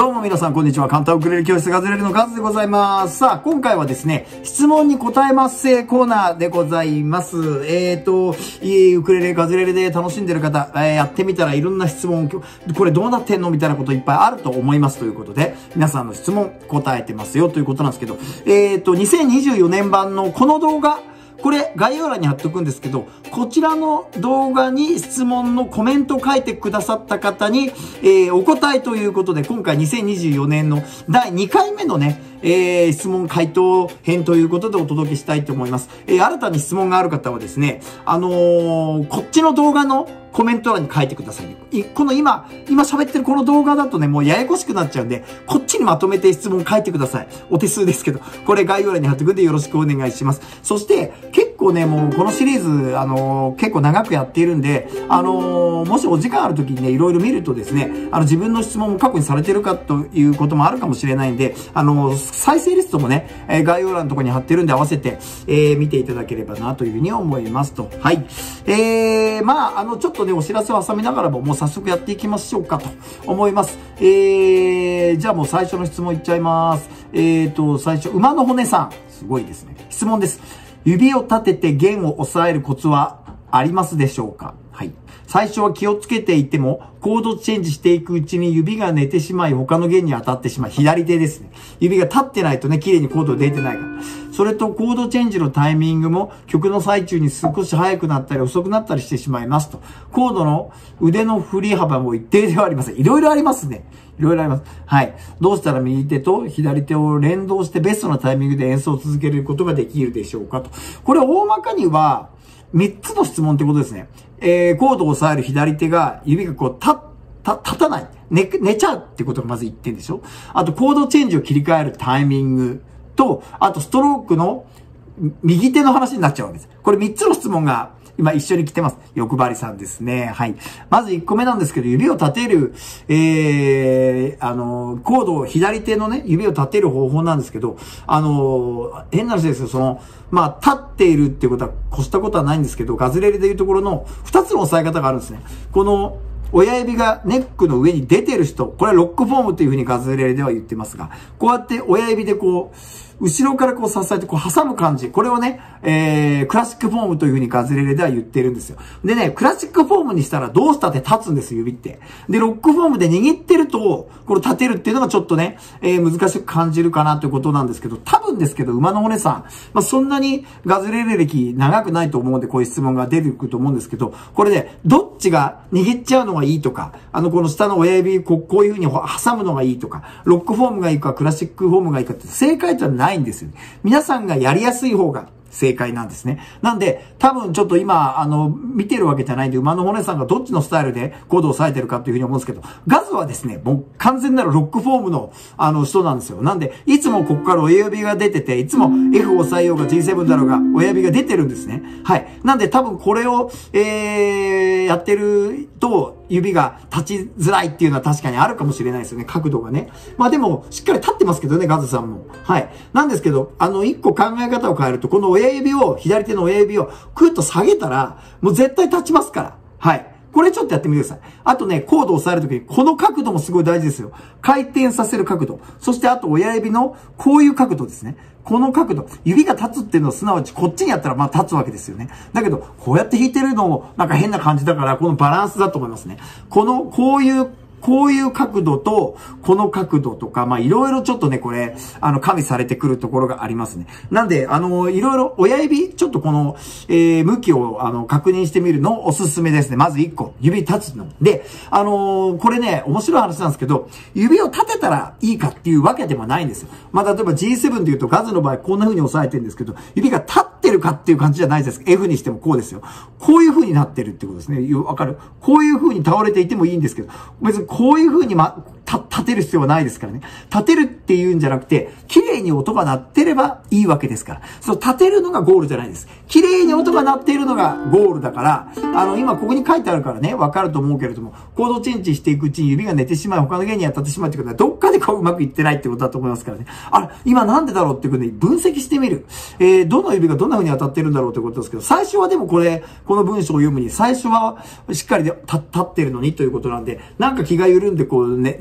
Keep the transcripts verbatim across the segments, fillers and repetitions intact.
どうも皆さんこんにちは。簡単ウクレレ教室ガズレレのガズでございます。さあ、今回はですね、質問に答えますせコーナーでございます。えーと、いいウクレレガズレレで楽しんでる方、えー、やってみたらいろんな質問、これどうなってんのみたいなこといっぱいあると思いますということで、皆さんの質問答えてますよということなんですけど、えーと、にせんにじゅうよねん版のこの動画、これ概要欄に貼っておくんですけど、こちらの動画に質問のコメントを書いてくださった方に、えー、お答えということで、今回にせんにじゅうよねんのだいにかいめのね、えー、質問回答編ということでお届けしたいと思います。えー、新たに質問がある方はですね、あのー、こっちの動画のコメント欄に書いてください。この今、今喋ってるこの動画だとね、もうややこしくなっちゃうんで、こっちにまとめて質問書いてください。お手数ですけど、これ概要欄に貼ってくんでよろしくお願いします。そして、結構ね、もうこのシリーズ、あのー、結構長くやっているんで、あのー、もしお時間ある時にね、いろいろ見るとですね、あの自分の質問も過去にされてるかということもあるかもしれないんで、あのー、再生リストもね、えー、概要欄のところに貼ってるんで合わせて、えー、見ていただければなというふうに思いますと。はい。えー、まあ、あの、ちょっとね、お知らせを挟みながらも、もう早速やっていきましょうかと思います。えー、じゃあもう最初の質問いっちゃいます。えーと、最初、馬の骨さん。すごいですね。質問です。指を立てて弦を押さえるコツはありますでしょうか？はい。最初は気をつけていても、コードチェンジしていくうちに指が寝てしまい、他の弦に当たってしまい、左手ですね。指が立ってないとね、綺麗にコード出てないから。それと、コードチェンジのタイミングも、曲の最中に少し速くなったり遅くなったりしてしまいますと。コードの腕の振り幅も一定ではありません。いろいろありますね。いろいろあります。はい。どうしたら右手と左手を連動してベストなタイミングで演奏を続けることができるでしょうかと。これ大まかには、三つの質問ってことですね。えー、コードを押さえる左手が、指がこう、立、立、立たない。寝、寝ちゃうってことがまず一点でしょ。あと、コードチェンジを切り替えるタイミングと、あと、ストロークの右手の話になっちゃうわけです。これ三つの質問が、今一緒に来てます。欲張りさんですね。はい。まず一個目なんですけど、指を立てる、えー、あの、コードを左手のね、指を立てる方法なんですけど、あの、変な話ですよ、その、まあ、立っているっていうことは越したことはないんですけど、ガズレレでいうところの二つの押さえ方があるんですね。この、親指がネックの上に出てる人、これはロックフォームというふうにガズレレでは言ってますが、こうやって親指でこう、後ろからこう支えてこう挟む感じ。これをね、えー、クラシックフォームというふうにガズレレでは言ってるんですよ。でね、クラシックフォームにしたらどうしたって立つんです、指って。で、ロックフォームで握ってると、これ立てるっていうのがちょっとね、えー、難しく感じるかなということなんですけど、多分ですけど、馬の骨さん、まあ、そんなにガズレレ歴長くないと思うんで、こういう質問が出てくると思うんですけど、これで、どっちが握っちゃうのがいいとか、あの、この下の親指、こう、こういうふうに挟むのがいいとか、ロックフォームがいいか、クラシックフォームがいいかって、正解とはないんですよ。皆さんがやりやすい方が正解なんですね。なんで、多分ちょっと今、あの、見てるわけじゃないんで、馬の骨さんがどっちのスタイルでコードを押さえてるかっていうふうに思うんですけど、ガズはですね、もう完全なるロックフォームの、あの、人なんですよ。なんで、いつもここから親指が出てて、いつも F を押さえようが ジーセブン だろうが、親指が出てるんですね。はい。なんで多分これを、えー、やってると、指が立ちづらいっていうのは確かにあるかもしれないですよね。角度がね。まあでも、しっかり立ってますけどね、ガズさんも。はい。なんですけど、あの、一個考え方を変えると、この親指を、左手の親指をクッと下げたら、もう絶対立ちますから。はい。これちょっとやってみてください。あとね、コードを押さえるときに、この角度もすごい大事ですよ。回転させる角度。そしてあと親指のこういう角度ですね。この角度。指が立つっていうのはすなわちこっちにやったらまあ立つわけですよね。だけど、こうやって弾いてるのもなんか変な感じだから、このバランスだと思いますね。この、こういうこういう角度と、この角度とか、まあ、いろいろちょっとね、これ、あの、加味されてくるところがありますね。なんで、あの、いろいろ、親指、ちょっとこの、えー、向きを、あの、確認してみるのおすすめですね。まずいっこ、指立つの。で、あのー、これね、面白い話なんですけど、指を立てたらいいかっていうわけでもないんですよ。まあ、例えば ジーセブン で言うと、ガズの場合、こんな風に押さえてるんですけど、指が立ってるかっていう感じじゃないです。F にしてもこうですよ。こういう風になってるってことですね。わかる？こういう風に倒れていてもいいんですけど、別にこういう風にま、た、立てる必要はないですからね。立てるっていうんじゃなくて、綺麗に音が鳴ってればいいわけですから。そう、立てるのがゴールじゃないです。綺麗に音が鳴っているのがゴールだから、あの、今ここに書いてあるからね、わかると思うけれども、コードチェンジしていくうちに指が寝てしまい、他の弦に当たってしまうってことは、どっかでこううまくいってないってことだと思いますからね。あれ、今なんでだろうっていうことで分析してみる。えー、どの指がどんな風に当たってるんだろうってことですけど、最初はでもこれ、この文章を読むに、最初はしっかりで立ってるのにということなんで、なんか気が緩んでこうね、ね、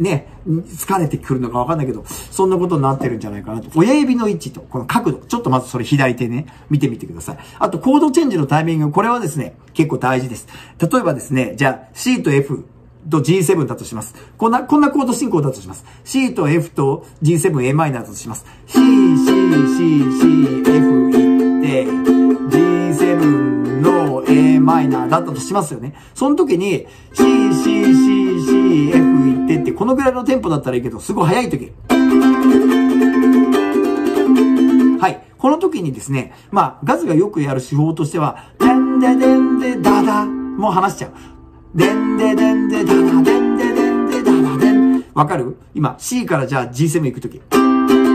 疲れてくるのかわかんないけど、そんなことになってるんじゃないかなと。親指の位置と、この角度。ちょっとまずそれ左手ね、見てみてください。あと、コードチェンジのタイミング。これはですね、結構大事です。例えばですね、じゃあ C と F と ジーセブン だとします。こんな、こんなコード進行だとします。C と F と ジーセブン、エーマイナー だとします。C、C、C、C、F いって、ジーセブン の エーマイナー だったとしますよね。その時に C、C、C、C、F いってって、このぐらいのテンポだったらいいけど、すごい速い時。はい。この時にですね、まあ、ガズがよくやる手法としては、でんででんでだだ、もう離しちゃう。でんででんでだだ、でんででんでだだでん。わかる？今、C からじゃあ ジーセブン 行くとき。で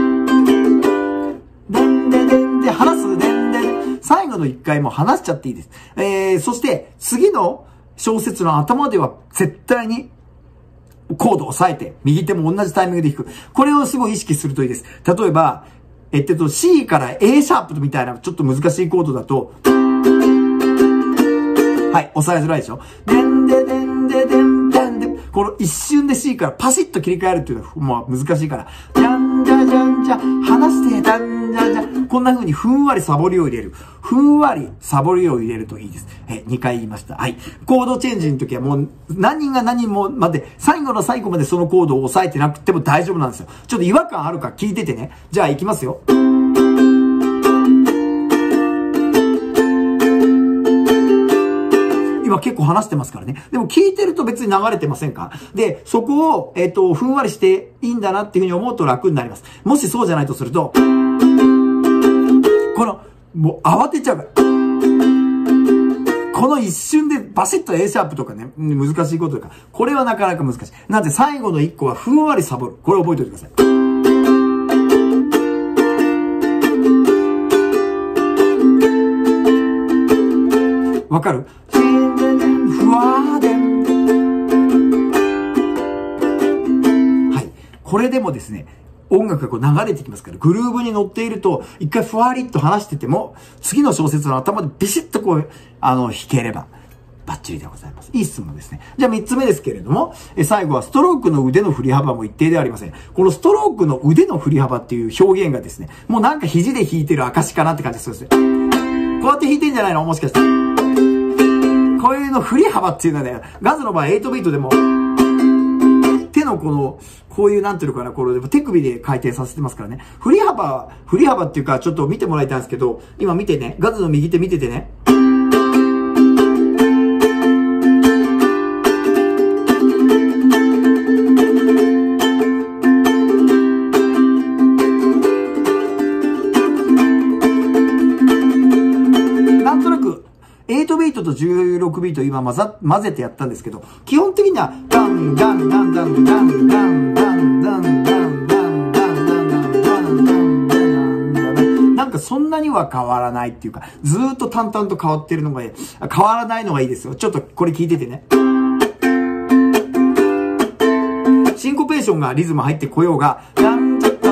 んででんで、離す、でんででん。最後の一回も離しちゃっていいです。えー、そして、次の小節の頭では絶対に、コードを押さえて、右手も同じタイミングで弾く。これをすごい意識するといいです。例えば、えっと、C から A シャープみたいなちょっと難しいコードだと、はい、押さえづらいでしょ。でんででんででんでんで、この一瞬で C からパシッと切り替えるっていうのはもう難しいから、じゃんじゃじゃんじゃ、離して、じゃんじゃじゃ、こんな風にふんわりサボりを入れる。ふんわりサボりを入れるといいです。え、にかい言いました。はい。コードチェンジの時はもう何人が何人も待って、最後の最後までそのコードを押さえてなくても大丈夫なんですよ。ちょっと違和感あるか聞いててね。じゃあ行きますよ。今結構話してますからね。でも聞いてると別に流れてませんか？で、そこを、えっと、ふんわりしていいんだなっていうふうに思うと楽になります。もしそうじゃないとすると、この、もう慌てちゃうから。この一瞬でバシッと A シャープとかね、難しいこととか、これはなかなか難しい。なんで最後の一個はふんわりサボる。これ覚えておいてください。わかる？ふわーでん。はい。これでもですね、音楽がこう流れてきますから、グルーブに乗っていると、一回ふわりっと話してても、次の小節の頭でビシッとこう、あの、弾ければ、バッチリでございます。いい質問ですね。じゃあ三つ目ですけれども、え最後はストロークの腕の振り幅も一定ではありません。このストロークの腕の振り幅っていう表現がですね、もうなんか肘で弾いてる証かなって感じするんですよ。こうやって弾いてんじゃないの？もしかして。こういうの振り幅っていうのはね、ガズの場合ははちビートでも、手のこの、こういうなんていうのかな、これ手首で回転させてますからね。振り幅、振り幅っていうかちょっと見てもらいたいんですけど、今見てね、ガズの右手見ててね。なんとなく、はちビートとじゅうろくビート今混ざ、混ぜてやったんですけど、基本的には、ダン、ダン、ダン、ダン、ダン、ダン、ダン、ダン、ダン、ダン、ダン、ダン、ダン、ダン、ダン、ダン、なんかそんなには変わらないっていうか、ずーっと淡々と変わってるのがいい。変わらないのがいいですよ。ちょっとこれ聞いててね。シンコペーションがリズム入ってこようが、ダン、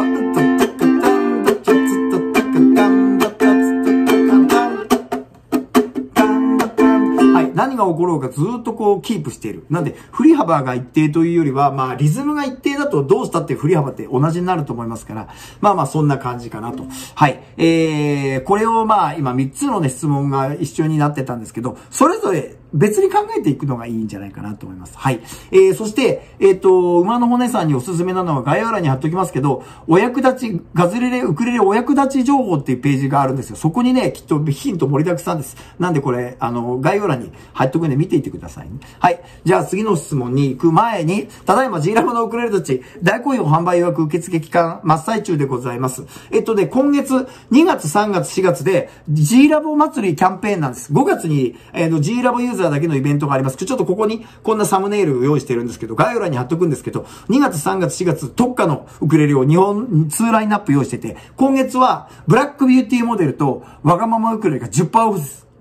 何が起ころうかずっとこうキープしている。なんで、振り幅が一定というよりは、まあリズムが一定だとどうしたって振り幅って同じになると思いますから、まあまあそんな感じかなと。はい。えー、これをまあ今みっつのね質問が一緒になってたんですけど、それぞれ別に考えていくのがいいんじゃないかなと思います。はい。えー、そして、えっと、馬の骨さんにおすすめなのは概要欄に貼っときますけど、お役立ち、ガズレレ、ウクレレお役立ち情報っていうページがあるんですよ。そこにね、きっとヒント盛りだくさんです。なんでこれ、あの、概要欄に貼っとくんで見ていてくださいね。はい。じゃあ次の質問に行く前に、ただいま G ラボのウクレレたち、大好評販売予約受付期間真っ最中でございます。えっとね、今月、にがつ、さんがつ、しがつで G ラボ祭りキャンペーンなんです。ごがつに、えー、G ラボユーザーだけのイベントがあります。ちょっとここにこんなサムネイルを用意してるんですけど、概要欄に貼っとくんですけど、にがつ、さんがつ、しがつ特価のウクレレをにほん、にラインナップ用意してて、今月はブラックビューティーモデルとわがままウクレレが じゅっパーセント オフです。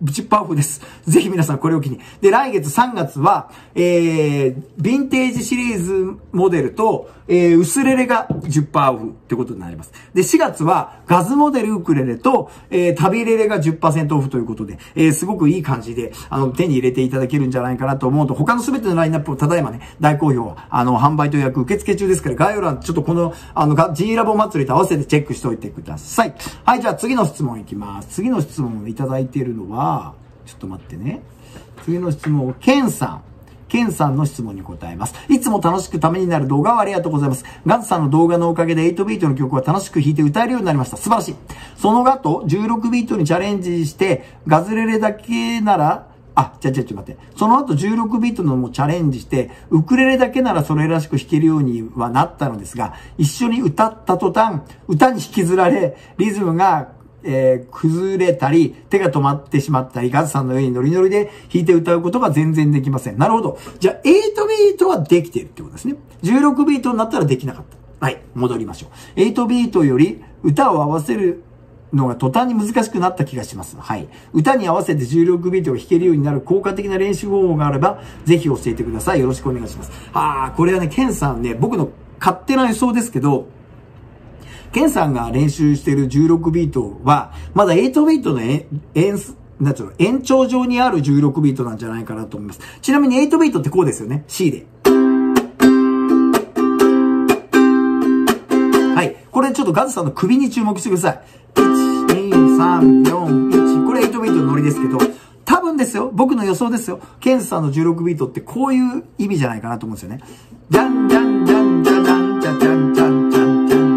じゅっパーセントオフです。ぜひ皆さんこれを機に。で、来月さんがつは、えー、ヴィンテージシリーズモデルと、えー、ウスレレが じゅっパーセント オフってことになります。で、しがつはガズモデルウクレレと、えー、旅レレが じゅっパーセント オフということで、えー、すごくいい感じで、あの、手に入れていただけるんじゃないかなと思うと、他のすべてのラインナップをただいまね、大好評、あの、販売と予約受付中ですから、概要欄、ちょっとこの、あの、G ラボ祭りと合わせてチェックしておいてください。はい、じゃあ次の質問いきます。次の質問をいただいているのは、ちょっと待ってね。次の質問を、ケンさん。ケンさんの質問に答えます。いつも楽しくためになる動画をありがとうございます。ガズさんの動画のおかげではちビートの曲は楽しく弾いて歌えるようになりました。素晴らしい。その後、じゅうろくビートにチャレンジして、ガズレレだけなら、あ、ちゃちゃちょっと待って。その後じゅうろくビートのもチャレンジして、ウクレレだけならそれらしく弾けるようにはなったのですが、一緒に歌った途端、歌に引きずられ、リズムがえー、崩れたり、手が止まってしまったり、ガズさんの上にノリノリで弾いて歌うことが全然できません。なるほど。じゃあ、はちビートはできているってことですね。じゅうろくビートになったらできなかった。はい、戻りましょう。はちビートより歌を合わせるのが途端に難しくなった気がします。はい。歌に合わせてじゅうろくビートを弾けるようになる効果的な練習方法があれば、ぜひ教えてください。よろしくお願いします。あー、これはね、ケンさんね、僕の勝手な予想ですけど、ケンさんが練習しているじゅうろくビートは、まだはちビートの延、なんつうの、延長上にあるじゅうろくビートなんじゃないかなと思います。ちなみにはちビートってこうですよね。C で。はい。これちょっとガズさんの首に注目してください。いち、に、さん、よん、いち。これはちビートのノリですけど、多分ですよ。僕の予想ですよ。ケンさんのじゅうろくビートってこういう意味じゃないかなと思うんですよね。じゃんじゃんじゃんじゃじゃんじゃじゃんじゃんじゃんじゃん。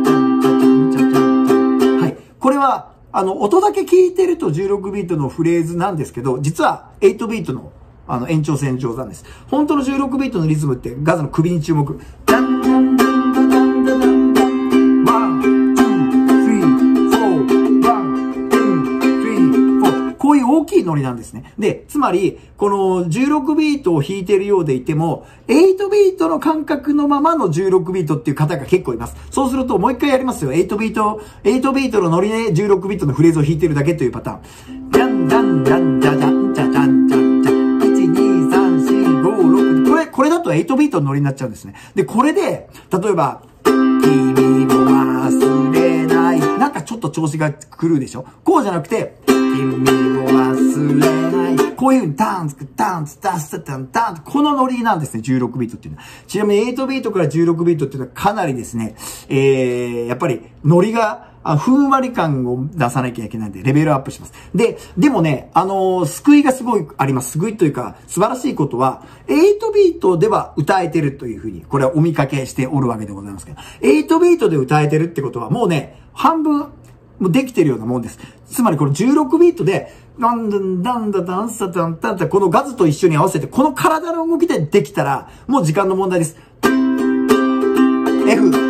これは、あの、音だけ聞いてるとじゅうろくビートのフレーズなんですけど、実ははちビートの、あの、延長線上なんです。本当のじゅうろくビートのリズムってガズの首に注目。ダンダンダンダンダンダンダンダンワン、ツー、スリー、フォー、ワン、ツー、スリー、フォー。こういう大きいノリなんですね。で、つまり、このじゅうろくビートを弾いているようでいても、はちビートの感覚のままのじゅうろくビートっていう方が結構います。そうすると、もう一回やりますよ。はちビート、はちビートのノリでじゅうろくビートのフレーズを弾いてるだけというパターン。じゃんじゃんじゃんじゃじゃんじゃじゃんじゃんじゃん。いち、に、さん、よん、ご、ろく。これ、これだとはちビートのノリになっちゃうんですね。で、これで、例えば、君も忘れない。なんかちょっと調子が狂うでしょ？こうじゃなくて、君も忘れない。こういう風にタンツクタンツタスタタンタンこのノリなんですね、じゅうろくビートっていうのは。ちなみにはちビートからじゅうろくビートっていうのはかなりですね、えー、やっぱりノリが、あふんわり感を出さなきゃいけないんで、レベルアップします。で、でもね、あのー、救いがすごいあります。救いというか、素晴らしいことは、はちビートでは歌えてるというふうに、これはお見かけしておるわけでございますけど、はちビートで歌えてるってことは、もうね、半分、もうできてるようなもんです。つまりこのじゅうろくビートで、ダンダンダンダダンサダンダンダこのガズと一緒に合わせて、この体の動きでできたら、もう時間の問題です。F。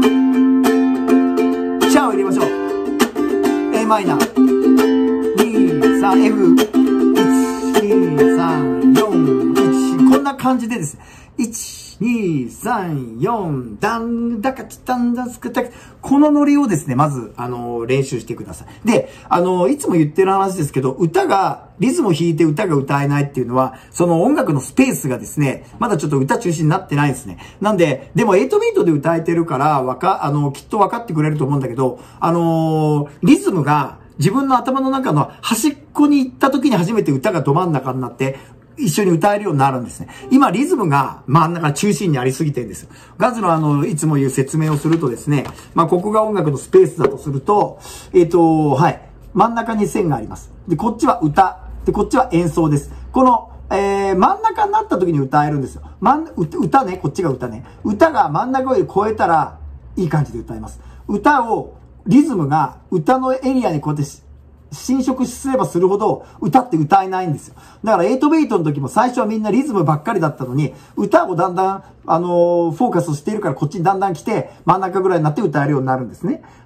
シャを入れましょう。A マイナー。に、さん、F。いち、に、さん、よん、いち。こんな感じでですね。いち、に、さん、よん、ダン、ダカチタンダスクタク。このノリをですね、まず、あの、練習してください。で、あの、いつも言ってる話ですけど、歌が、リズムを弾いて歌が歌えないっていうのは、その音楽のスペースがですね、まだちょっと歌中心になってないんですね。なんで、でもはちビートで歌えてるから、わか、あの、きっと分かってくれると思うんだけど、あの、リズムが自分の頭の中の端っこに行った時に初めて歌がど真ん中になって、一緒に歌えるようになるんですね。今、リズムが真ん中中心にありすぎてるんですよ。ガズのあの、いつも言う説明をするとですね、まあ、ここが音楽のスペースだとすると、えっと、はい。真ん中に線があります。で、こっちは歌。で、こっちは演奏です。この、えー、真ん中になった時に歌えるんですよ。真ん、歌ね、こっちが歌ね。歌が真ん中より超えたら、いい感じで歌えます。歌を、リズムが歌のエリアにこうやって侵食すればするほど歌って歌えないんですよ。だからはちビートの時も最初はみんなリズムばっかりだったのに、歌をだんだん、あのー、フォーカスしているからこっちにだんだん来て、真ん中ぐらいになって歌えるようになるんですね。はい。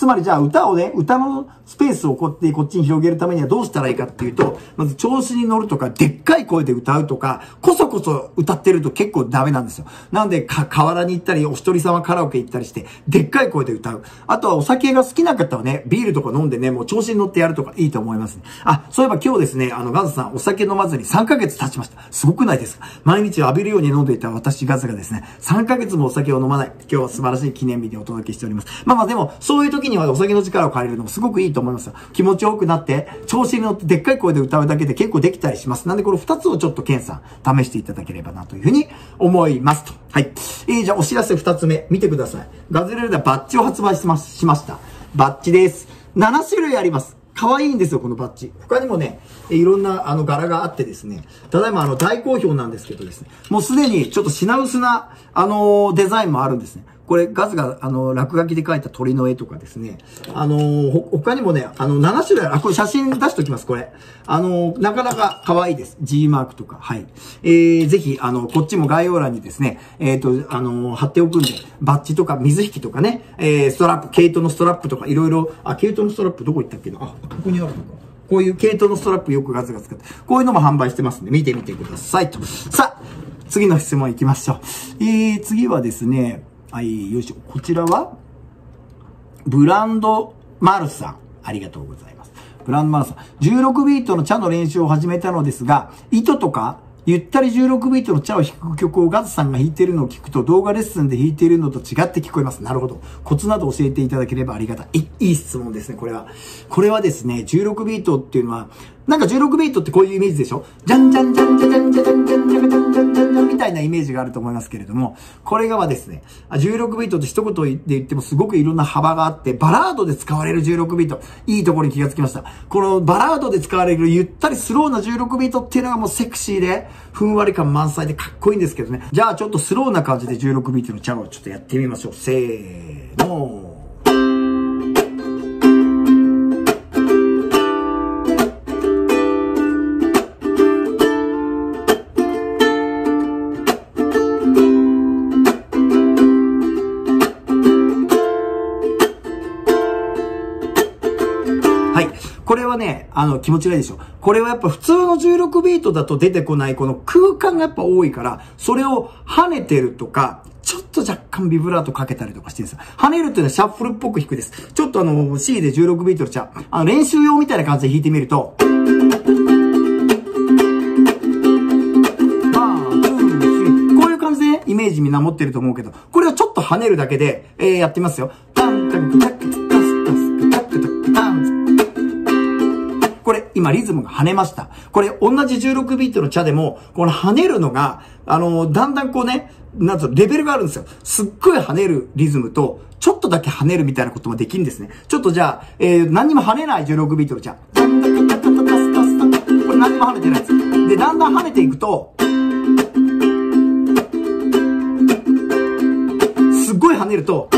つまりじゃあ歌をね、歌のスペースをこうやってこっちに広げるためにはどうしたらいいかっていうと、まず調子に乗るとか、でっかい声で歌うとか、こそこそ歌ってると結構ダメなんですよ。なので、か、河原に行ったり、お一人様カラオケ行ったりして、でっかい声で歌う。あとはお酒が好きな方はね、ビールとか飲んでね、もう調子に乗ってやるとかいいと思いますね。あ、そういえば今日ですね、あの、ガズさん、お酒飲まずにさんかげつ経ちました。すごくないですか？毎日浴びるように飲んでいた私ガズがですね、さんかげつもお酒を飲まない。今日は素晴らしい記念日でお届けしております。まあまあでも、そういう時にはお酒の力を借りるのもすごくいいと思いますよ。気持ちよくなって、調子に乗ってでっかい声で歌うだけで結構できたりします。なんでこの二つをちょっとケンさん、試していただければなというふうに思いますと。はい。えー、じゃあお知らせ二つ目、見てください。ガズレレではバッジを発売しま、しました。バッジです。ななしゅるいあります。可愛いんですよ、このバッジ。他にもね、いろんな、あの、柄があってですね、ただいま、あの、大好評なんですけどですね、もうすでにちょっと品薄な、あのー、デザインもあるんですね。これ、ガズが、あの、落書きで描いた鳥の絵とかですね。あのー、ほ、他にもね、あの、ななしゅるい、あ、これ写真出しときます、これ。あのー、なかなか可愛いです。G マークとか、はい。えー、ぜひ、あの、こっちも概要欄にですね、えっと、あのー、貼っておくんで、バッジとか水引きとかね、えー、ストラップ、毛糸のストラップとか、いろいろ、あ、毛糸のストラップどこ行ったっけな、あ、ここにあるのか。こういう毛糸のストラップよくガズが使って、こういうのも販売してますんで、見てみてくださいと。さあ、次の質問行きましょう。えー、次はですね、はい、よいしょ。こちらは、ブランドマルさん。ありがとうございます。ブランドマルさん。じゅうろくビートのチャの練習を始めたのですが、糸とか、ゆったりじゅうろくビートのチャを弾く曲をガズさんが弾いているのを聞くと動画レッスンで弾いているのと違って聞こえます。なるほど。コツなど教えていただければありがたい。いい質問ですね、これは。これはですね、じゅうろくビートっていうのは、なんかじゅうろくビートってこういうイメージでしょ？じゃんじゃんじゃんじゃんじゃんじゃんじゃんじゃんじゃんじゃんじゃんじゃんじゃんみたいなイメージがあると思いますけれども、これがはですね、じゅうろくビートって一言で言ってもすごくいろんな幅があって、バラードで使われるじゅうろくビート、いいところに気がつきました。このバラードで使われるゆったりスローなじゅうろくビートっていうのがもうセクシーで、ふんわり感満載でかっこいいんですけどね。じゃあちょっとスローな感じでじゅうろくビートのチャをちょっとやってみましょう。せーの。これはね、あの、気持ちがいいでしょ。これはやっぱ普通のじゅうろくビートだと出てこないこの空間がやっぱ多いから、それを跳ねてるとか、ちょっと若干ビブラートかけたりとかしてるんですよ。跳ねるっていうのはシャッフルっぽく弾くです。ちょっとあの、C でじゅうろくビートのチャ、あの、練習用みたいな感じで弾いてみると、イメージみんな持ってると思うけど、これをちょっと跳ねるだけで、えー、やってみますよ。タンタンタックタスタスタックタックタン。これ、今リズムが跳ねました。これ、同じじゅうろくビートのチャでも、この跳ねるのが、あのー、だんだんこうね、なんつうの、レベルがあるんですよ。すっごい跳ねるリズムと、ちょっとだけ跳ねるみたいなこともできるんですね。ちょっとじゃあ、えー、何にも跳ねないじゅうろくビートのチャ。タンタカタカタタスタスタ。これ何にも跳ねてないです。で、だんだん跳ねていくと、すっごい跳ねると、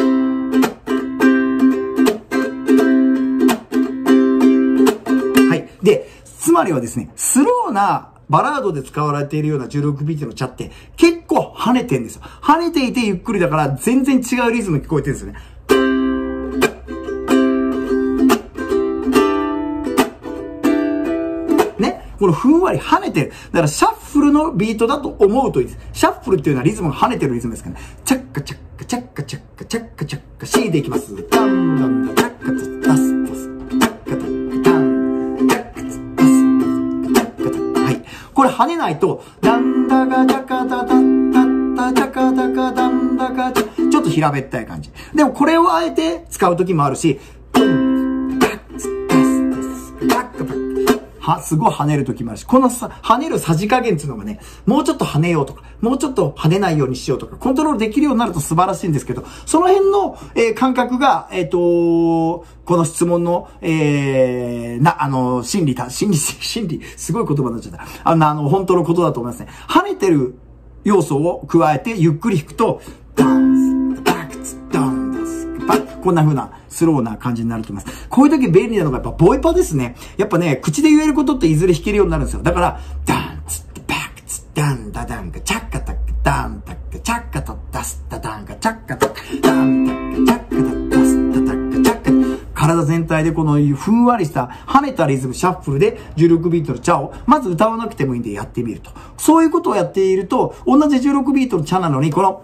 はい。で、つまりはですね、スローなバラードで使われているようなじゅうろくビートのチャって結構跳ねてんですよ。跳ねていてゆっくりだから全然違うリズム聞こえてるんですよね。このふんわり跳ねてる。だからシャッフルのビートだと思うといいです。シャッフルっていうのはリズムが跳ねてるリズムですからね。チャッカチャッカチャッカチャッカチャッカチャッカ C でいきます。ダンダンダチャッカツダスダスチャッカタッカダンチャッカツダスチャッカタ。はい。これ跳ねないと、ダンダガチャカタタッタタチャカタカダンダガチャ、ちょっと平べったい感じ。でもこれをあえて使う時もあるし、は、すごい跳ねる時もあるし、このさ、跳ねるさじ加減っていうのがね、もうちょっと跳ねようとか、もうちょっと跳ねないようにしようとか、コントロールできるようになると素晴らしいんですけど、その辺の、えー、感覚が、えっと、この質問の、えー、な、あの、心理た、心理、心理、すごい言葉になっちゃった。あの、あの、本当のことだと思いますね。跳ねてる要素を加えて、ゆっくり弾くと、ダンス、バックツ、ダン、こんな風なスローな感じになると思います。こういう時便利なのがやっぱボイパですね。やっぱね、口で言えることっていずれ弾けるようになるんですよ。だから、ダンツッバックツダンダダンガチャッカタッカダンタッカチャッカタダスタダンガチャッカタッカダンタッカチャッカタダスタタッカチャッカ態でこのふんわりした跳ねたリズム、シャッフルでじゅうろくビートのチャを、まず歌わなくてもいいんでやってみると。そういうことをやっていると、同じじゅうろくビートのチャなのに、この、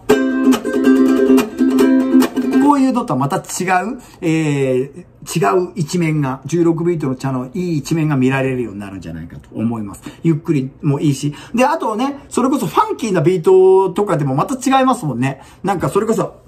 こういうのとはまた違う、えー、違う一面が、じゅうろくビートのチャのいい一面が見られるようになるんじゃないかと思います。ゆっくりもいいし。で、あとね、それこそファンキーなビートとかでもまた違いますもんね。なんかそれこそ、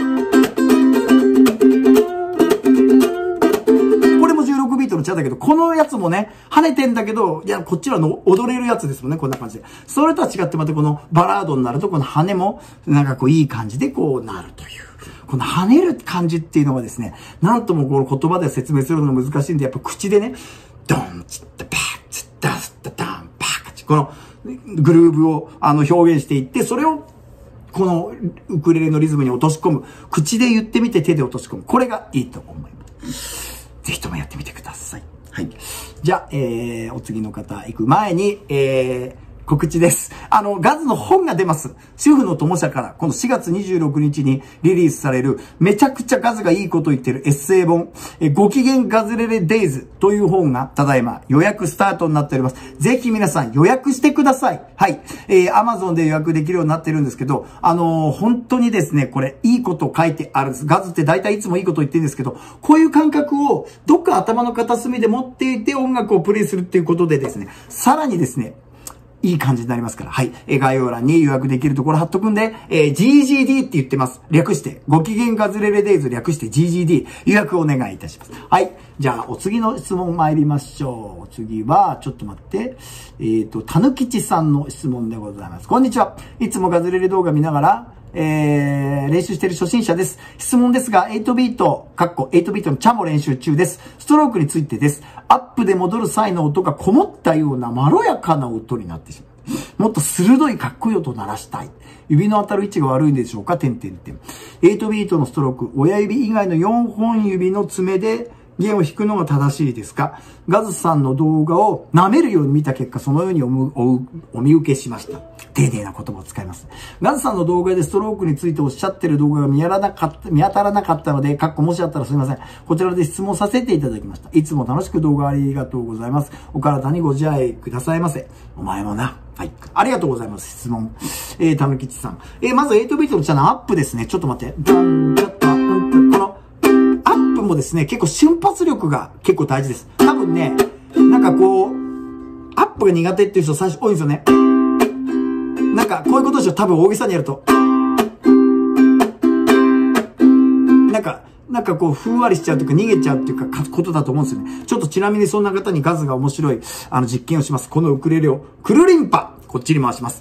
これもじゅうろくビートのチャだけど、このやつもね、跳ねてんだけど、いや、こっちはの踊れるやつですもんね、こんな感じで。それとは違ってまたこのバラードになると、この跳ねも、なんかこういい感じでこうなるという。この跳ねる感じっていうのはですね、なんともこの言葉で説明するのが難しいんで、やっぱ口でね、ドン、チッタ、パー、チッタ、スッタ、ダン、パーカチ、このグルーブをあの表現していって、それをこのウクレレのリズムに落とし込む。口で言ってみて手で落とし込む。これがいいと思います。ぜひともやってみてください。はい。じゃあ、えー、お次の方行く前に、えー、告知です。あの、ガズの本が出ます。主婦の友社から、このしがつにじゅうろくにちにリリースされる、めちゃくちゃガズがいいこと言ってるエッセイ本、えご機嫌ガズレレデイズという本が、ただいま予約スタートになっております。ぜひ皆さん予約してください。はい。えー、Amazon で予約できるようになってるんですけど、あのー、本当にですね、これ、いいこと書いてあるんです。ガズって大体いつもいいこと言ってるんですけど、こういう感覚を、どっか頭の片隅で持っていて音楽をプレイするっていうことでですね、さらにですね、いい感じになりますから。はい。え、概要欄に予約できるところ貼っとくんで、えー、ジージーディー って言ってます。略して、ご機嫌ガズレレデイズ略して ジージーディー 予約お願いいたします。はい。じゃあ、お次の質問参りましょう。お次は、ちょっと待って。えっと、たぬきちさんの質問でございます。こんにちは。いつもガズレレ動画見ながら、えー、練習している初心者です。質問ですが、はちビート、かっこはちビートのチャも練習中です。ストロークについてです。アップで戻る際の音がこもったようなまろやかな音になってしまう。もっと鋭いかっこいい音を鳴らしたい。指の当たる位置が悪いんでしょうか点点点。はちビートのストローク、親指以外のよんほん指の爪で弦を弾くのが正しいですか？ガズさんの動画を舐めるように見た結果、そのようにおむおお見受けしました。丁寧な言葉を使います。ガズさんの動画でストロークについておっしゃってる動画が見当たらなかった、見当たらなかったので、かっこもしあったらすみません。こちらで質問させていただきました。いつも楽しく動画ありがとうございます。お体にご自愛くださいませ。お前もな。はい。ありがとうございます。質問。えー、たぬきちさん。えー、まずはちビートのチャンネルアップですね。ちょっと待って。ドン、ちょっと、うんと、この、アップもですね、結構瞬発力が結構大事です。多分ね、なんかこう、アップが苦手っていう人最初多いんですよね。なんか、こういうことでしょ、多分大げさにやると。なんか、なんかこう、ふんわりしちゃうというか、逃げちゃうっていうか、ことだと思うんですよね。ちょっとちなみにそんな方にガズが面白い、あの、実験をします。このウクレレを、くるりんぱ、こっちに回します。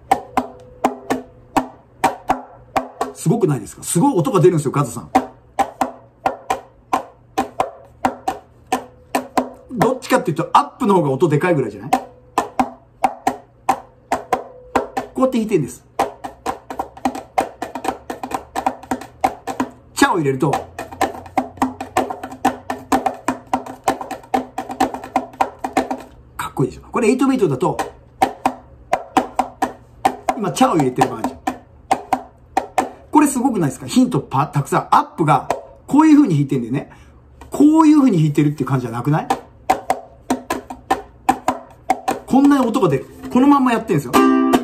すごくないですか？すごい音が出るんですよ、ガズさん。どっちかっていうと、アップの方が音でかいぐらいじゃない？こうやって弾いてるんです。チャを入れると、かっこいいでしょ。これはちビートだと、今、チャを入れてるバージョン。これすごくないですか？ヒントパたくさん。アップが、こういう風に弾いてるんだよね。こういう風に弾いてるっていう感じじゃなくない？こんな音が出る。このまんまやってるんですよ。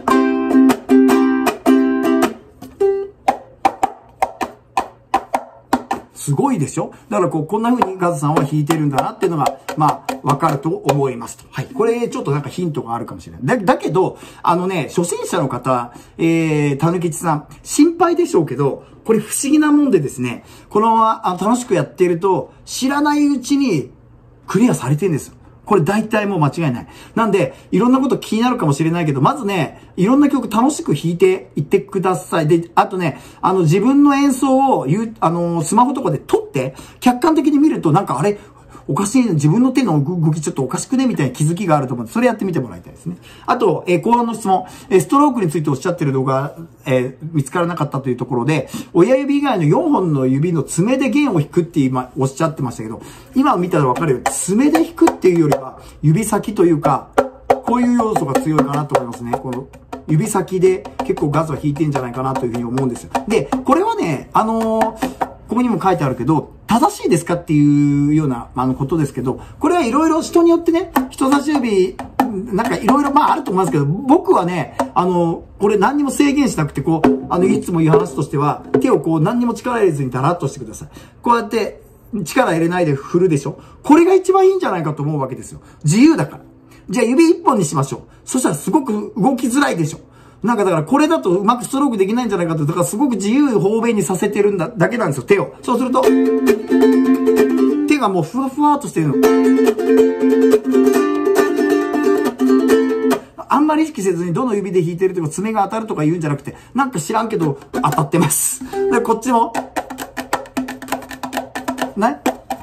すごいでしょ？だからこう、こんな風にガズさんは弾いてるんだなっていうのが、まあ、わかると思いますと。はい。これ、ちょっとなんかヒントがあるかもしれない。だ、だけど、あのね、初心者の方、えー、たぬきちさん、心配でしょうけど、これ不思議なもんでですね、このままあ楽しくやっていると、知らないうちにクリアされてるんですよ。これ大体もう間違いない。なんで、いろんなこと気になるかもしれないけど、まずね、いろんな曲楽しく弾いていってください。で、あとね、あの自分の演奏を言う、あの、スマホとかで撮って、客観的に見るとなんかあれ、おかしい、自分の手の動きちょっとおかしくねみたいな気づきがあると思うんで、それやってみてもらいたいですね。あと、えー、後半の質問、えー、ストロークについておっしゃってる動画、えー、見つからなかったというところで、親指以外のよんほんの指の爪で弦を弾くって今おっしゃってましたけど、今見たらわかるように、爪で弾くっていうよりは、指先というか、こういう要素が強いかなと思いますね。この指先で結構ガズは弾いてんじゃないかなというふうに思うんですよ。で、これはね、あのー、ここにも書いてあるけど、 正しいですかっていうような、あの、ことですけど、これはいろいろ人によってね、人差し指、なんかいろいろまああると思いますけど、僕はね、あの、これ何にも制限しなくて、こう、あの、いつも言う話としては、手をこう何にも力入れずにダラッとしてください。こうやって、力入れないで振るでしょ。これが一番いいんじゃないかと思うわけですよ。自由だから。じゃあ指一本にしましょう。そしたらすごく動きづらいでしょ。なんかだからこれだとうまくストロークできないんじゃないかと、だからすごく自由方便にさせてるんだ、だけなんですよ、手を。そうすると、手がもうふわふわっとしてるの。あんまり意識せずにどの指で弾いてるとか爪が当たるとか言うんじゃなくて、なんか知らんけど当たってます。で、こっちも、ね。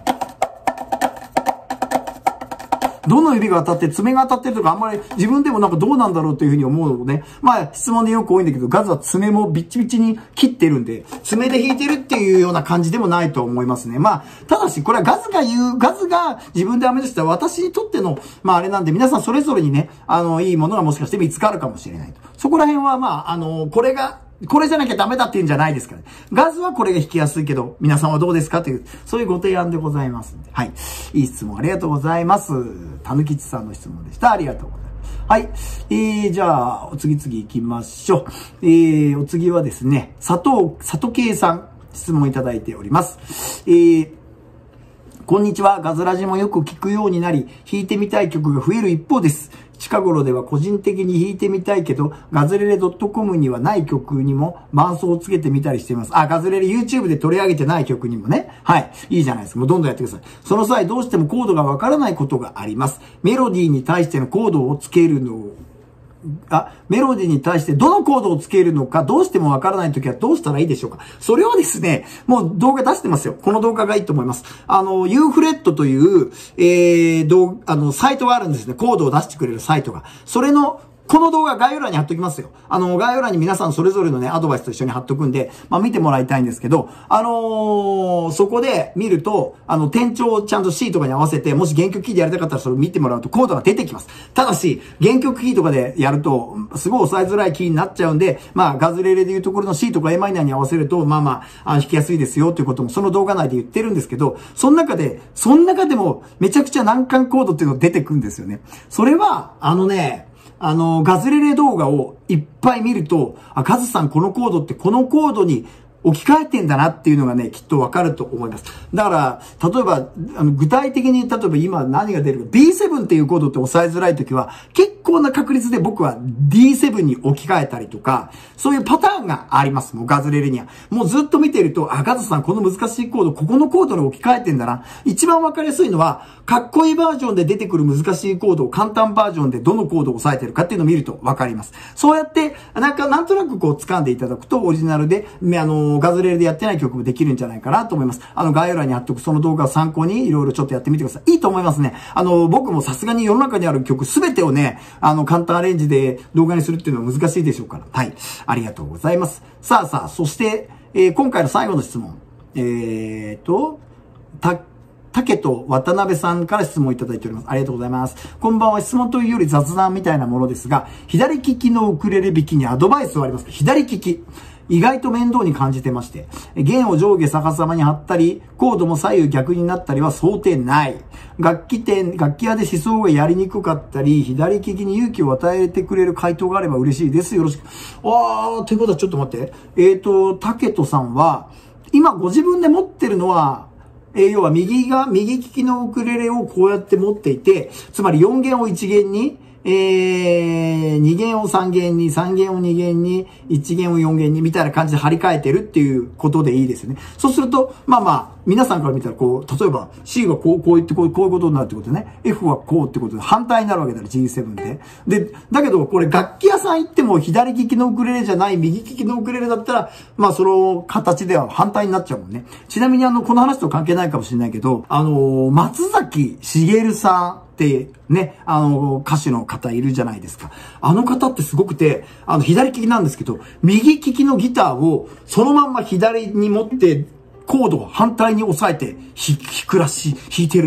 どの指が当たって爪が当たってるとかあんまり自分でもなんかどうなんだろうというふうに思うのね。まあ質問でよく多いんだけど、ガズは爪もビッチビチに切ってるんで、爪で弾いてるっていうような感じでもないと思いますね。まあ、ただしこれはガズが言う、ガズが自分で編み出した私にとっての、まああれなんで皆さんそれぞれにね、あの、いいものがもしかして見つかるかもしれないと。そこら辺はまあ、あの、これが、これじゃなきゃダメだっていうんじゃないですからね。ガズはこれが弾きやすいけど、皆さんはどうですかという、そういうご提案でございますんで。はい。いい質問ありがとうございます。たぬきちさんの質問でした。ありがとうございます。はい。えー、じゃあ、お次々行きましょう。えー、お次はですね、佐藤、佐藤圭さん、質問いただいております。えー、こんにちは。ガズラジもよく聞くようになり、弾いてみたい曲が増える一方です。近頃では個人的に弾いてみたいけど、ガズレレ .com にはない曲にも伴奏をつけてみたりしています。あ、ガズレレ YouTube で取り上げてない曲にもね。はい。いいじゃないですか。もうどんどんやってください。その際どうしてもコードがわからないことがあります。メロディーに対してのコードをつけるのをあ、メロディーに対してどのコードをつけるのかどうしてもわからないときはどうしたらいいでしょうか。それはですね、もう動画出してますよ。この動画がいいと思います。あの、ユーフレットという、えー、動あの、サイトがあるんですね。コードを出してくれるサイトが。それの、この動画概要欄に貼っときますよ。あの、概要欄に皆さんそれぞれのね、アドバイスと一緒に貼っとくんで、まあ見てもらいたいんですけど、あのー、そこで見ると、あの、転調をちゃんと C とかに合わせて、もし原曲キーでやりたかったらそれを見てもらうとコードが出てきます。ただし、原曲キーとかでやると、すごい押さえづらいキーになっちゃうんで、まあ、ガズレレでいうところの C とか エーマイナーに合わせると、まあまあ、あ弾きやすいですよということもその動画内で言ってるんですけど、その中で、その中でもめちゃくちゃ難関コードっていうのが出てくるんですよね。それは、あのね、あの、ガズレレ動画をいっぱい見ると、あ、ガズさんこのコードってこのコードに置き換えてんだなっていうのがね、きっとわかると思います。だから、例えば、あの、具体的に、例えば今何が出るか、ビーセブン っていうコードって押さえづらいときは、結構な確率で僕は ディーセブン に置き換えたりとか、そういうパターンがあります。もうガズレレには。もうずっと見てると、あ、ガズさんこの難しいコード、ここのコードに置き換えてんだな。一番わかりやすいのは、かっこいいバージョンで出てくる難しいコードを簡単バージョンでどのコードを押さえてるかっていうのを見るとわかります。そうやって、なんか、なんとなくこう掴んでいただくと、オリジナルで、あの、ガズレレでやってない曲もできるんじゃないかなと思います。あの、概要欄に貼っておくその動画を参考にいろいろちょっとやってみてください。いいと思いますね。あの、僕もさすがに世の中にある曲すべてをね、あの、簡単アレンジで動画にするっていうのは難しいでしょうから。はい。ありがとうございます。さあさあ、そして、えー、今回の最後の質問。えーと、た、竹と渡辺さんから質問いただいております。ありがとうございます。こんばんは。質問というより雑談みたいなものですが、左利きのウクレレ弾きにアドバイスはありますか？左利き。意外と面倒に感じてまして、弦を上下逆さまに張ったり、コードも左右逆になったりは想定ない。楽器店、楽器屋で思想がやりにくかったり、左利きに勇気を与えてくれる回答があれば嬉しいです。よろしく。あー、ということはちょっと待って。えーと、竹戸さんは、今ご自分で持ってるのは、えー、要は右が、右利きのウクレレをこうやって持っていて、つまりよん弦をいち弦に、えー、に弦をさん弦に、さん弦をに弦に、いち弦をよん弦に、みたいな感じで張り替えてるっていうことでいいですよね。そうすると、まあまあ、皆さんから見たらこう、例えば C はこう、こう言ってこう、こういうことになるってことでね。F はこうってことで反対になるわけだよ、ジーセブン で。で、だけどこれ楽器屋さん行っても左利きのウクレレじゃない右利きのウクレレだったら、まあその形では反対になっちゃうもんね。ちなみにあの、この話と関係ないかもしれないけど、あの、松崎しげるさん、ってね、あの、歌手の方いるじゃないですか。あの方ってすごくて、あの、左利きなんですけど、右利きのギターをそのまんま左に持って、コードを反対に押さえて弾くらしい、弾いてるんだって。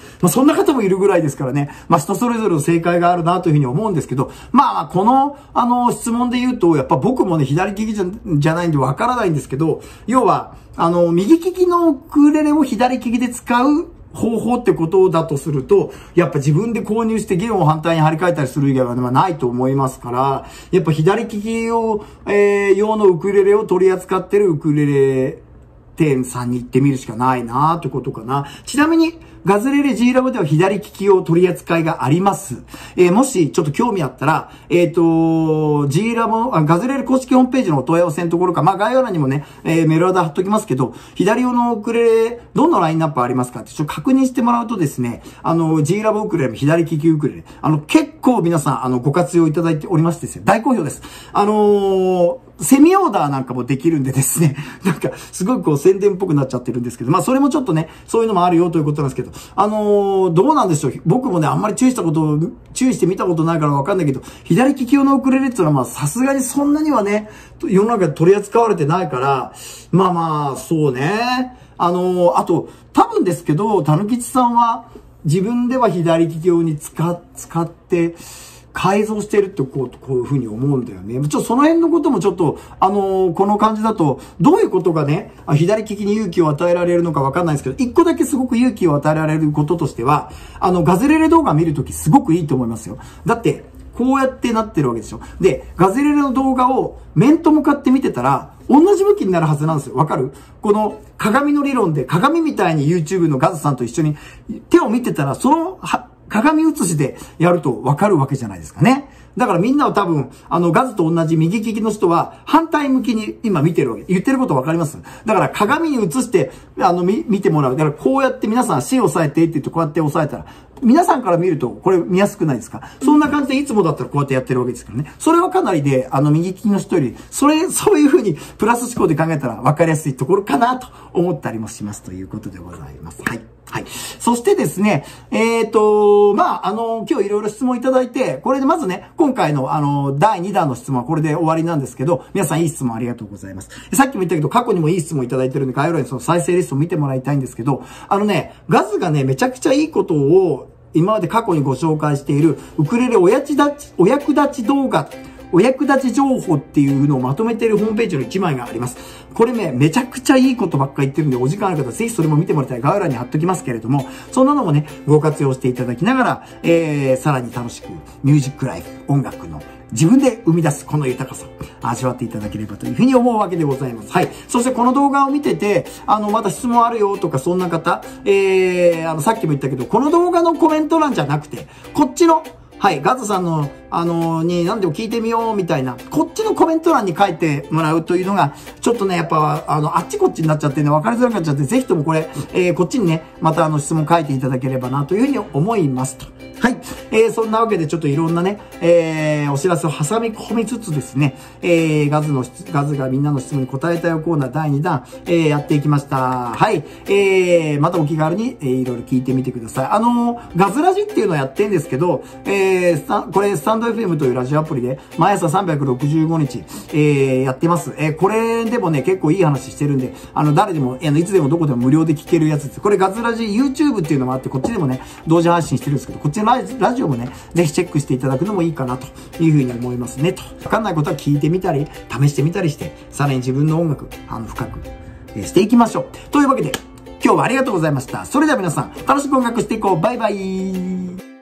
まあそんな方もいるぐらいですからね。まあ人それぞれの正解があるなというふうに思うんですけど、まあこの、あの、質問で言うと、やっぱ僕もね、左利きじゃ、じゃないんでわからないんですけど、要は、あの、右利きのウクレレを左利きで使う方法ってことだとすると、やっぱ自分で購入して弦を反対に張り替えたりする以外は、まあ、ないと思いますから、やっぱ左利きを、えー、用のウクレレを取り扱ってるウクレレ店さんに行ってみるしかないなーってことかな。ちなみに、ガズレレ G ラボでは左利きを取り扱いがあります。えー、もしちょっと興味あったら、えっ、ー、と、G ラボ、あ、ガズレレ公式ホームページのお問い合わせのところか、まあ概要欄にもね、えー、メールアド貼っときますけど、左用のウクレレ、どんなラインナップありますかってちょっと確認してもらうとですね、あの、G ラボウクレレも左利きウクレレ、あの、結構皆さん、あの、ご活用いただいておりましてですね、大好評です。あのー、セミオーダーなんかもできるんでですね、なんか、すごくこう宣伝っぽくなっちゃってるんですけど、まあそれもちょっとね、そういうのもあるよということなんですけど、あのー、どうなんでしょう。僕もね、あんまり注意したことを、注意して見たことないからわかんないけど、左利き用のウクレレっていうのはまあさすがにそんなにはね、世の中で取り扱われてないから、まあまあ、そうね。あのー、あと、多分ですけど、たぬきちさんは自分では左利き用に使、使って、改造してるってこう、こういうふうに思うんだよね。ちょっとその辺のこともちょっと、あのー、この感じだと、どういうことがね、左利きに勇気を与えられるのかわかんないですけど、一個だけすごく勇気を与えられることとしては、あの、ガズレレ動画見るときすごくいいと思いますよ。だって、こうやってなってるわけでしょ。で、ガズレレの動画を面と向かって見てたら、同じ向きになるはずなんですよ。わかる？この鏡の理論で、鏡みたいに YouTube のガズさんと一緒に手を見てたら、その、は、鏡写しでやるとわかるわけじゃないですかね。だからみんなは多分、あの、ガズと同じ右利きの人は反対向きに今見てるわけ。言ってることわかります？だから鏡に映して、あの、見、見てもらう。だからこうやって皆さん C を押さえてって言ってこうやって押さえたら、皆さんから見るとこれ見やすくないですか？そんな感じでいつもだったらこうやってやってるわけですからね。それはかなりで、あの、右利きの人より、それ、そういう風にプラス思考で考えたらわかりやすいところかなと思ったりもしますということでございます。はい。はい。そしてですね、えっと、まあ、あの、今日いろいろ質問いただいて、これでまずね、今回のあの、だいにだんの質問はこれで終わりなんですけど、皆さんいい質問ありがとうございます。さっきも言ったけど、過去にもいい質問いただいてるんで、概要欄にその再生リストを見てもらいたいんですけど、あのね、ガズがね、めちゃくちゃいいことを、今まで過去にご紹介している、ウクレレおやち立ち、お役立ち動画、お役立ち情報っていうのをまとめているホームページのいちまいがあります。これね、めちゃくちゃいいことばっかり言ってるんで、お時間ある方、ぜひそれも見てもらいたい。概要欄に貼っときますけれども、そんなのもね、ご活用していただきながら、えー、さらに楽しく、ミュージックライフ、音楽の自分で生み出すこの豊かさ、味わっていただければというふうに思うわけでございます。はい。そしてこの動画を見てて、あの、また質問あるよとか、そんな方、えー、あの、さっきも言ったけど、この動画のコメント欄じゃなくて、こっちの、はい、ガズさんの、あのー、に何でも聞いてみようみたいな、こっちのコメント欄に書いてもらうというのが、ちょっとね、やっぱ、あの、あっちこっちになっちゃってね、分かりづらくなっちゃって、ぜひともこれ、えー、こっちにね、またあの、質問書いていただければな、というふうに思いますと。はい。えー、そんなわけでちょっといろんなね、えー、お知らせを挟み込みつつですね、えー、ガズの、ガズがみんなの質問に答えたよコーナーだいにだん、えー、やっていきました。はい。えー、またお気軽に、えー、いろいろ聞いてみてください。あのー、ガズラジっていうのをやってんですけど、えー、これ、スタンド エフエム というラジオアプリで、毎朝さんびゃくろくじゅうごにち、えー、やってます。えー、これでもね、結構いい話してるんで、あの、誰でも、あの、いつでもどこでも無料で聞けるやつです。これ、ガズラジ YouTube っていうのもあって、こっちでもね、同時配信してるんですけど、こっちのラジオもね、ぜひチェックしていただくのもいいかなというふうに思いますね、と。わかんないことは聞いてみたり、試してみたりして、さらに自分の音楽、あの、深く、えー、していきましょう。というわけで、今日はありがとうございました。それでは皆さん、楽しく音楽していこう。バイバイ。